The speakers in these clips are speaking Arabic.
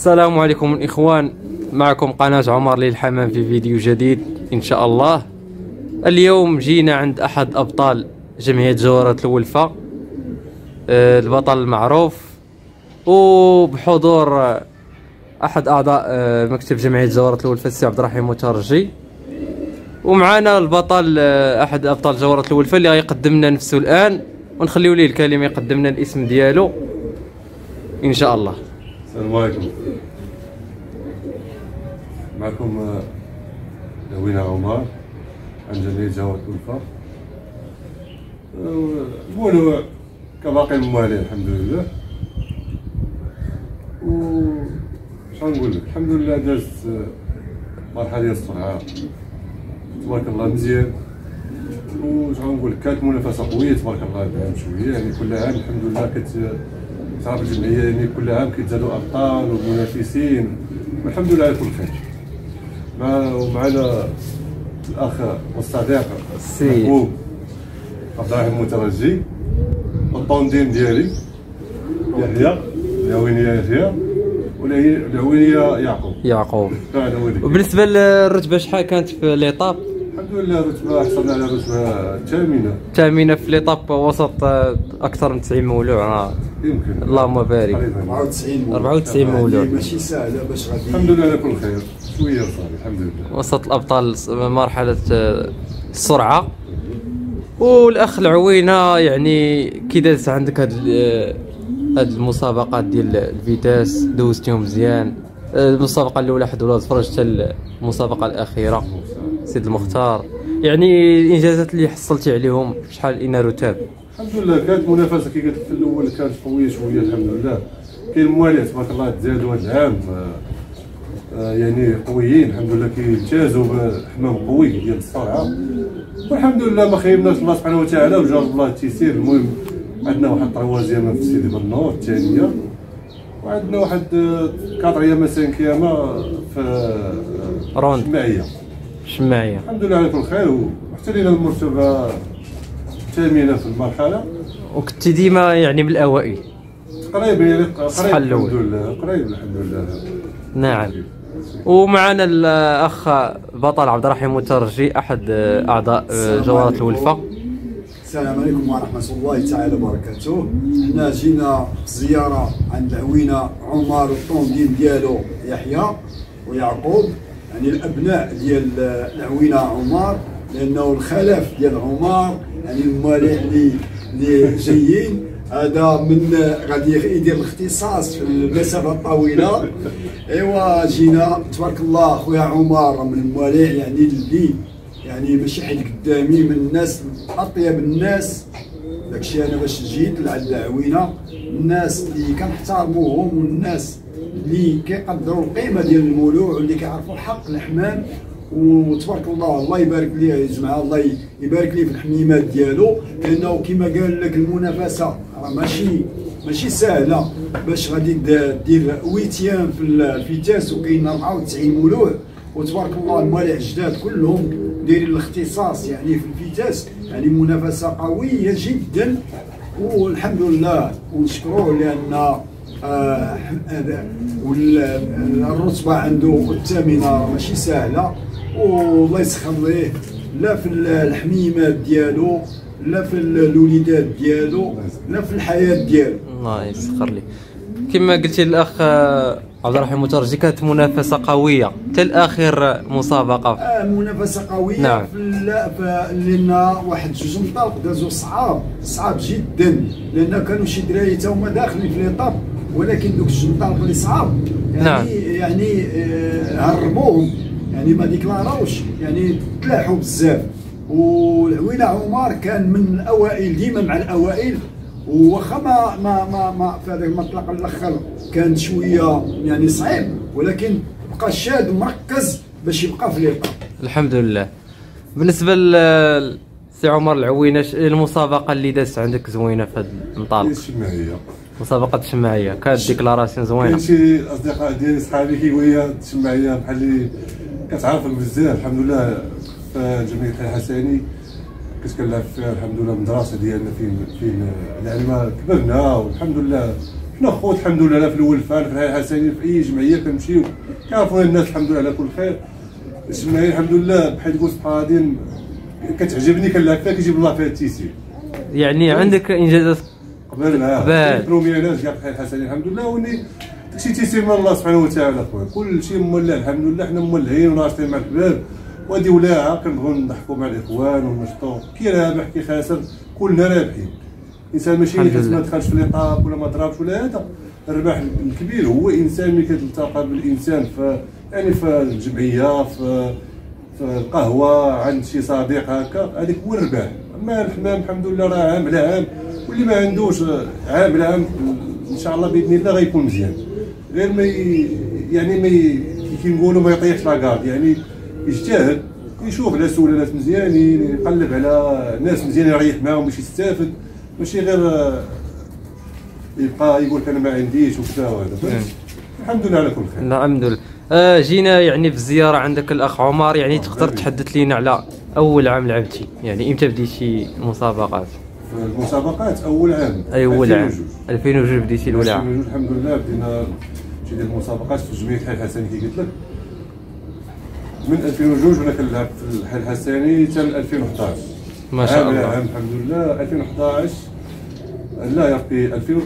السلام عليكم الإخوان، معكم قناة عمر للحمام في فيديو جديد إن شاء الله. اليوم جينا عند أحد أبطال جمعية جوهرة الولفة، البطل المعروف، وبحضور أحد أعضاء مكتب جمعية جوهرة الولفة السي عبد الرحيم مترجي، ومعنا البطل أحد أبطال جوهرة الولفة اللي غيقدم لنا نفسه الآن، ونخليو ليه الكلمة يقدم لنا الاسم ديالو إن شاء الله. السلام عليكم، معكم لوينا عمر عن جمعية جوهرة الولفة. نقولوا كباقي الموالين الحمد لله. و شنو نقول لك، الحمد لله داز مرحلة ديال الصنعة تبارك الله مزيان. وشنو نقول لك، كانت منافسة قوية تبارك الله بعام شوية، يعني كل عام الحمد لله تعرف الجمعية يعني كل عام كيتزادوا أبطال ومنافسين، والحمد لله على كل خير. ومعنا الأخ والصديق محبوب عبد الرحيم المترجي، والطوندين ديالي يحيى العوينية يحيى والعوينية يعقوب. وبالنسبة للرتبة شحال كانت في ليطاب؟ الحمد لله الرتبة حصلنا على الرتبة الثامنة في ليطاب وسط أكثر من 90 مولوع. يمكن اللهم بارك. 94 مولوع، ماشي سهله باش غادي. الحمد لله على كل خير، شويه صافي الحمد لله. وسط الابطال مرحله السرعه. والاخ العوينه، يعني كي دازت عندك هاد المسابقات ديال الفيتاس، دوزتيهم مزيان. المسابقه الاولى حدوله تفرج حتى المسابقه الاخيره سيد المختار، يعني الانجازات اللي حصلتي عليهم شحال إن رتاب؟ الحمد لله كانت منافسه كي قلت في الاول كانت قويه شويه الحمد لله. كاين موالين تبارك الله تزادوا هذا العام يعني قويين الحمد لله، كيمتازوا بحمام قوي ديال الصرعه، والحمد لله ما خيبناش الله سبحانه وتعالى وجاب الله التيسير. المهم عندنا واحد طروازيام في سيدي بنور الثانيه، وعندنا واحد كاتريام سانكيام في روند شماعيه. الحمد لله على كل خير، وحتى لينا المرتبه الثامنه في المرحله، وكنت ديما يعني من الاوائل قريب، يعني الصحة الأول الحمد لله قريب الحمد لله. نعم. ومعنا الاخ بطل عبد الرحيم مترجي احد اعضاء جوهرة الولفة. السلام عليكم ورحمه الله تعالى وبركاته. حنا جينا زياره عند العوينه عمر والطوندين ديالو يحيى ويعقوب، يعني الابناء ديال العوينه عمر، لانه الخلف ديال عمر يعني الموالين اللي جايين هذا من غادي يدير الاختصاص في المسافه الطويله. ايوا جينا تبارك الله خويا عمر من الموالين يعني اللي يعني ماشي حيت قدامي، من الناس اطيب الناس. داكشي انا باش جيت لعند العوينه، الناس اللي كنحترموهم والناس اللي كيقدروا القيمه ديال المولوع واللي كيعرفوا حق الحمام. وتبارك الله يبارك ليه يا جماعه، الله يبارك ليه في الحميمات ديالو، لانه كما قال لك المنافسه راه ماشي سهله باش غادي دير ويتيام في الفيتاس، وكاين 94 مولوع، وتبارك الله الموالع الجداد كلهم دايرين الاختصاص يعني في الفيتاس، يعني منافسه قويه جدا. والحمد لله ونشكروه لان والرتبه عنده الثامنه ماشي سهله، والله يسخر ليه لا في الحميمات ديالو، لا في الوليدات ديالو، لا في الحياه ديالو. الله يسخر ليه. كما قلتي الاخ عبد الرحيم مترجي، كانت منافسه قويه حتى لاخر مسابقه. منافسه قويه. نعم. لنا واحد جوج منطلق دازوا صعاب جدا، لان كانوا شي دراري تا هما داخلين في ليطاب، ولكن دوك الجوج منطلق اللي صعاب يعني نعم. يعني هربوهم، يعني ما ديكلاروش، يعني تلاحوا بزاف. والعوينه عمر كان من الاوائل، ديما مع الاوائل، وواخا ما في هذاك المطلق الاخر كان شويه يعني صعيب، ولكن بقى شاد ومركز باش يبقى في ليطاب. الحمد لله. بالنسبه لسي عمر العوينه، المسابقه اللي دازت عندك زوينه في هذا المنطلق؟ الشماعيه، مسابقه الشماعيه كانت ديكلاراسيون زوينه. كاين شي اصدقاء ديالي صحابي كيقولوا الشماعيه بحال اللي كتعرفك بزاف. الحمد لله في جمعيه الحسني كنت كنلعب فيها الحمد لله، المدرسه ديالنا فين يعني ما كبرنا، والحمد لله حنا خوت الحمد لله في الاول في الحي الحسني في اي جمعيه كنمشيو كيعرفونا الناس الحمد لله على كل خير. الجمعيه الحمد لله بحال تقول غاديين كتعجبني كنلعب فيها كيجيب الله فيها التيسير. يعني عندك انجازات قبل البرومييرات ديال الحي الحسني الحمد لله وني داكشي تيسير من الله سبحانه وتعالى خويا. كلشي مولع الحمد لله، حنا مولعين وناشطين مع الحباب وهادي ولاعه كنبغيو نضحكوا مع الاخوان ونشطوا كي رابح كي خاسر كلنا رابحين. الانسان ماشي ما دخلش في ليطاب ولا ما ضربش ولا هذا. الربح الكبير هو انسان ملي كتلتقى بالانسان يعني في الجمعيه في القهوه عند شي صديق هكا، هذيك هو الربح. اما الحمام الحمد لله راه عام على عام، واللي ما عندوش عام على عام ان شاء الله باذن الله غيكون مزيان. غير ما يعني ما كي نقولوا ما يطيحش لاكارد، يعني يجتهد يشوف على سلالات مزيانين، يقلب على ناس مزيانين يريح معاهم باش يستافد، ماشي غير يبقى يقول انا ما عنديش وكذا وهذا. الحمد لله على كل خير. الحمد لله. جينا يعني في الزياره عندك الاخ عمر، يعني تقدر تحدث لينا على اول عام لعبتي، يعني امتى بديتي المسابقات؟ المسابقات اول عام اول عام 2002 بديتي الاول عام. الحمد لله بدينا شي ديال المسابقات في جمعيه الحي الحسني كي قلت لك من 2002 وانا كنلعب في الحي الحسني حتى 2011 ما شاء الله. عام الحمد لله 2011 لا يا ربي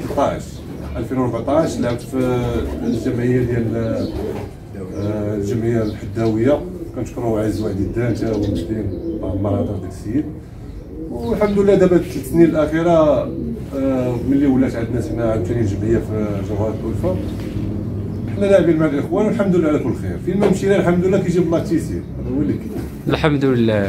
2014 لعبت في الجمعيه ديال الجمعيه الحداويه، كنشكروا عز وعدي الدان تا هو مسكين الله يرضى داك السيد. والحمد لله دابا 3 سنين الاخيره ملي ولات عندنا حنا عاوتاني الجمعيه في جوهره الألفة، حنا لاعبين مع الاخوان والحمد لله على كل خير. فين ما مشينا الحمد لله كيجيب الله التيسير، هذا هو اللي كاين. الحمد لله.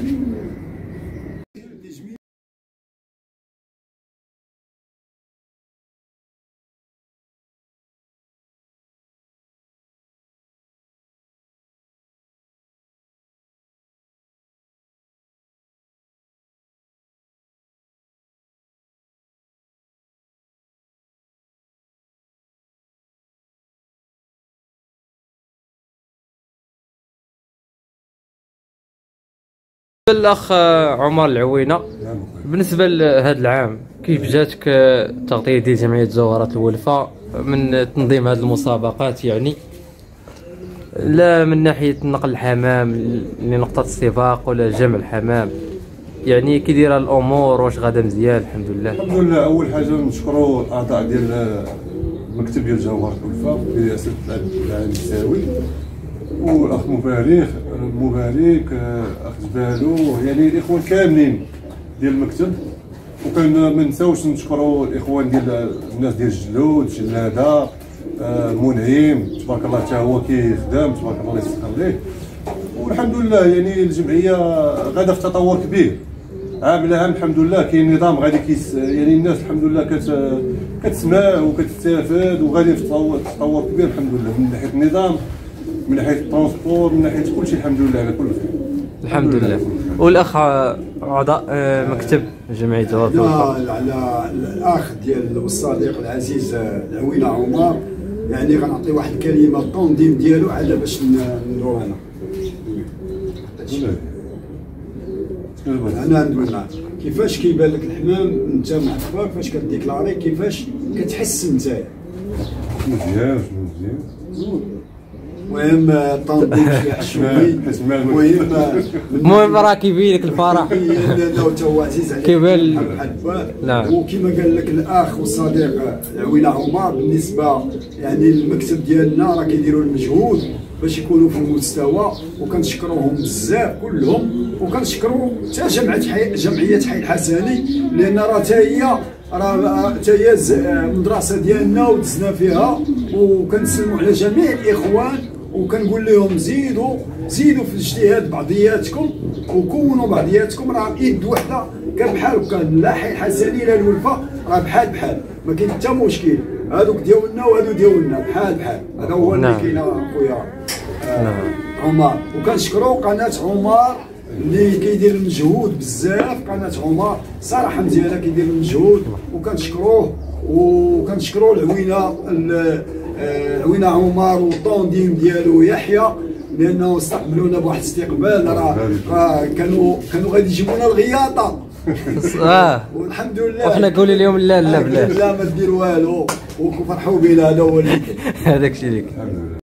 الاخ عمر العوينه، بالنسبه لهذا العام كيف جاتك التغطيه ديال جمعيه جوهرة الولفة من تنظيم هذه المسابقات؟ يعني لا من ناحيه نقل الحمام لنقطه السباق ولا جمع الحمام، يعني كي دايره الامور؟ واش غادا مزيان؟ الحمد لله. الحمد لله. اول حاجه نشكروا الاعضاء ديال المكتب ديال جوهرة الولفة برئاسه العام الساوي والاخ مبارك اخ جبالو، يعني الاخوان كاملين ديال المكتب. وكان ما نساوش نشكروا الاخوان ديال الناس ديال الجلود جلاده منعم تبارك الله حتى هو كيخدم تبارك الله يسخر ليه. والحمد لله يعني الجمعيه غاده في تطور كبير عام على عام الحمد لله. كاين نظام غادي يعني الناس الحمد لله كتسمع وكتستافد وغادي في تطور كبير الحمد لله، من ناحيه النظام من ناحيه الترونسبور من ناحيه كل شيء الحمد لله على كل خير. الحمد لله. والاخ اعضاء مكتب جمعيه جوهرة الولفة على الاخ ديال والصديق العزيز العوينه عمر، يعني غنعطي واحد الكلمه التنظيم ديالو على باش ندور انا ندوي معاك كيفاش كيبان لك الحمام انت مع فاك فاش كديكلاري، كيفاش كتحس نتايا؟ مزيان. المهم التنظيم فيه حشوي، المهم راه كيبين لك الفرح لانه تا هو عزيز عليك كيبان. نعم. وكما قال لك الاخ والصديق العوينه عمر، بالنسبه يعني المكتب ديالنا راه كيديروا المجهود باش يكونوا في المستوى، وكنشكروهم بزاف كلهم، وكنشكروا حتى جمعيه حي الحسني لان راه حتى هي المدرسه ديالنا ودزنا فيها، وكنسلموا على جميع الاخوان وكنقول لهم زيدوا في الاجتهاد بعضياتكم وكونوا بعضياتكم، راه ايد وحده كان بحال هكا، لا حي الحسني لا الولفة راه بحال ما كاين حتى مشكل، هذوك ديالنا وهذو ديالنا بحال هذا هو اللي كاين اخويا عمر. وكنشكروا قناه عمر اللي كيدير المجهود بزاف، قناه عمر صراحه مزيانه كيدير المجهود، وكنشكروا العوينه عمر والطونديم ديالو يحيى، لانه استقبلونا بواحد الاستقبال راه كانوا غادي يجيبونا الغياطه والحمد لله. وحنا قولوا لهم لا بلا ما دير والو، وفرحوا بنا هذا هو اللي هذاك الشيء ليك. الحمد لله.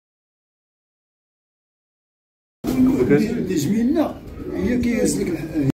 اللي زوينه هي كيهز لك